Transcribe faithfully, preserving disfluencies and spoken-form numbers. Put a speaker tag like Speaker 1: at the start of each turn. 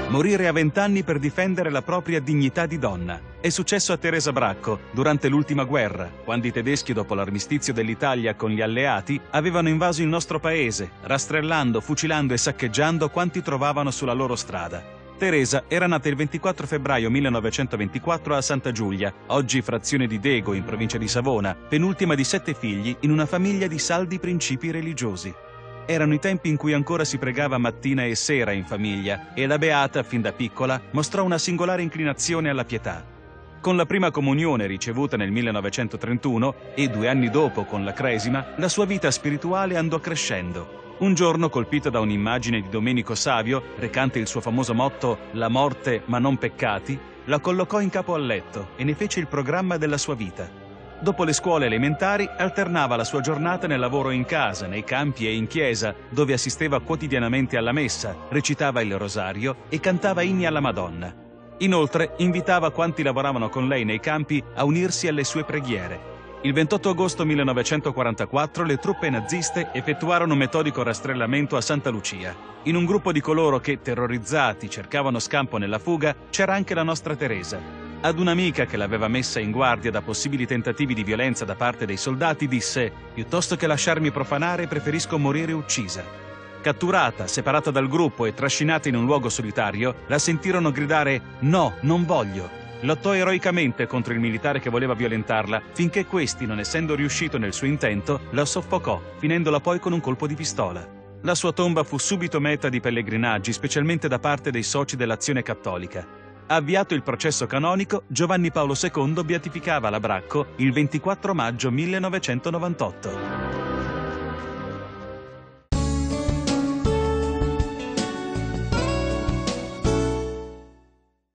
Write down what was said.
Speaker 1: Morire a vent'anni per difendere la propria dignità di donna. È successo a Teresa Bracco durante l'ultima guerra, quando i tedeschi, dopo l'armistizio dell'Italia con gli alleati, avevano invaso il nostro paese, rastrellando, fucilando e saccheggiando quanti trovavano sulla loro strada. Teresa era nata il ventiquattro febbraio millenovecentoventiquattro a Santa Giulia, oggi frazione di Dego in provincia di Savona, penultima di sette figli in una famiglia di saldi principi religiosi. Erano i tempi in cui ancora si pregava mattina e sera in famiglia e la Beata, fin da piccola, mostrò una singolare inclinazione alla pietà. Con la prima comunione ricevuta nel millenovecentotrentuno e due anni dopo con la cresima, la sua vita spirituale andò crescendo. Un giorno, colpita da un'immagine di Domenico Savio, recante il suo famoso motto «La morte ma non peccati», la collocò in capo al letto e ne fece il programma della sua vita. Dopo le scuole elementari alternava la sua giornata nel lavoro in casa, nei campi e in chiesa, dove assisteva quotidianamente alla messa, recitava il rosario e cantava inni alla Madonna. Inoltre invitava quanti lavoravano con lei nei campi a unirsi alle sue preghiere. Il ventotto agosto millenovecentoquarantaquattro le truppe naziste effettuarono un metodico rastrellamento a Santa Lucia. In un gruppo di coloro che, terrorizzati, cercavano scampo nella fuga, c'era anche la nostra Teresa. Ad un'amica che l'aveva messa in guardia da possibili tentativi di violenza da parte dei soldati disse: «Piuttosto che lasciarmi profanare, preferisco morire uccisa». Catturata, separata dal gruppo e trascinata in un luogo solitario, la sentirono gridare «No, non voglio». Lottò eroicamente contro il militare che voleva violentarla, finché questi, non essendo riuscito nel suo intento, la soffocò, finendola poi con un colpo di pistola. La sua tomba fu subito meta di pellegrinaggi, specialmente da parte dei soci dell'Azione Cattolica. Avviato il processo canonico, Giovanni Paolo secondo beatificava la Bracco il ventiquattro maggio millenovecentonovantotto.